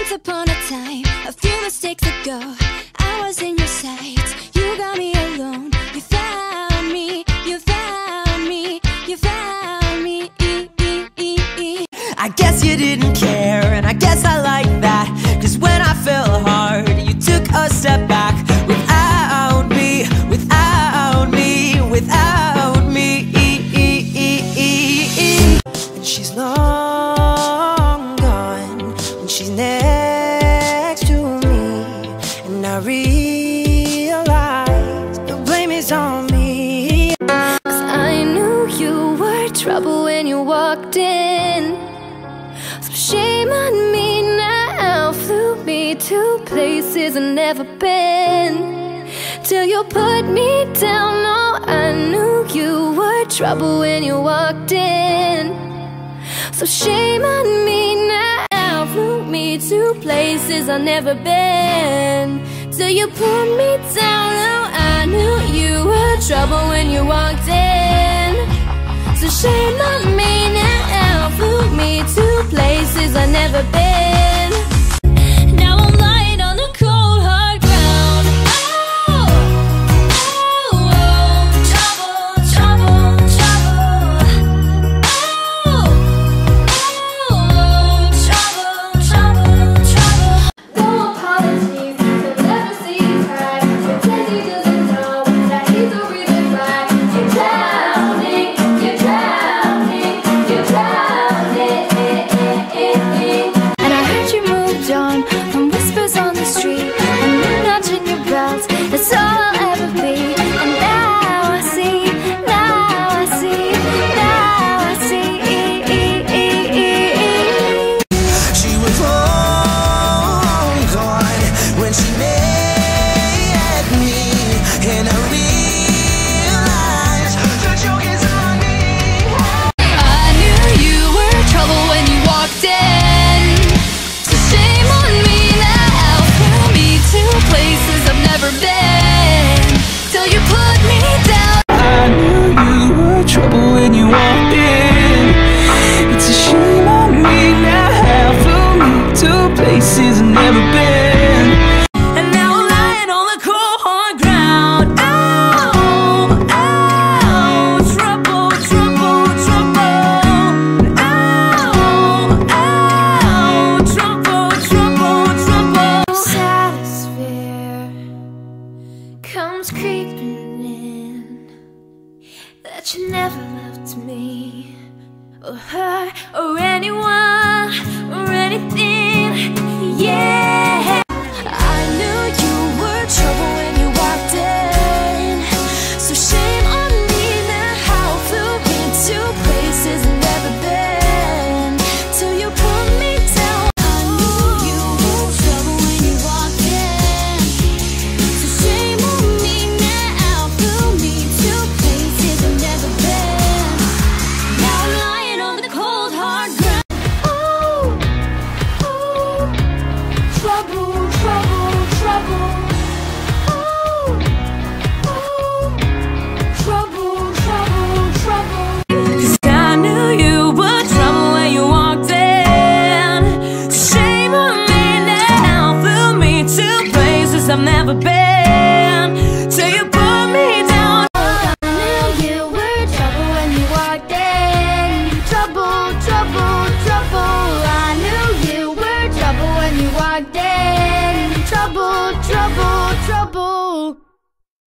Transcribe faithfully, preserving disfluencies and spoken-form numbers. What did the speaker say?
Once upon a time, a few mistakes ago, I was in your sights. You got me alone. You found me, you found me, you found me. I guess you didn't care, and I guess I like that. Cause when I fell hard, you took a step back. Without me, without me, without me. And she's long gone, and she's next to me. And I realize the blame is on me. Cause I knew you were trouble when you walked in. So shame on me now. Flew me to places I've never been. Till you put me down. No, I knew you were trouble when you walked in. So shame on me now. Flew me to places I've never been. Till you put me down. No, I knew you were trouble when you walked in. So shame on me now. Flew me to places I've never been. Now I'm lying on the cold hard ground. Oh, oh, oh, trouble, trouble, trouble. Oh, oh, oh, trouble, trouble, trouble. No apologies, he'll never see you cry. Pretend he doesn't know that he's a reason why you're drowning, you're drowning, you're drowning. And I heard you moved on from whispers on the street and you nudging your belt. That's all I'll ever be. And now I see, now I see, now I see. She was long gone when she met me, and I realized the joke is on me. I knew you were trouble when you walked in. So shame on me now. Pull me to places I've never been. Till you put me down. I knew you were trouble when you walked in. It's a shame on me now. Flew me to places I've never been. And now I'm lying on the cold hard ground. Oh, oh, trouble, trouble, trouble. Oh, oh, trouble, trouble, trouble. Saddest fear comes creeping in, that you never loved me, or her, or anyone, or anything. Yeah, I knew you were trouble when you walked in. So shame on me now. Flew me to places I've never been. Till you put me down. I knew you were trouble when you walked in. So shame on me now. Flew me to places I've never been. Now I'm lying on the cold hard ground. Oh, oh, trouble, trouble, trouble. Oh, oh, trouble, trouble, trouble. Cause I knew you were trouble when you walked in. Shame on me now. Flew me to places I've never been. Till you put me down. I knew you were trouble when you walked in. Trouble, trouble, trouble. I knew you were trouble when you walked in. Trouble, trouble, trouble.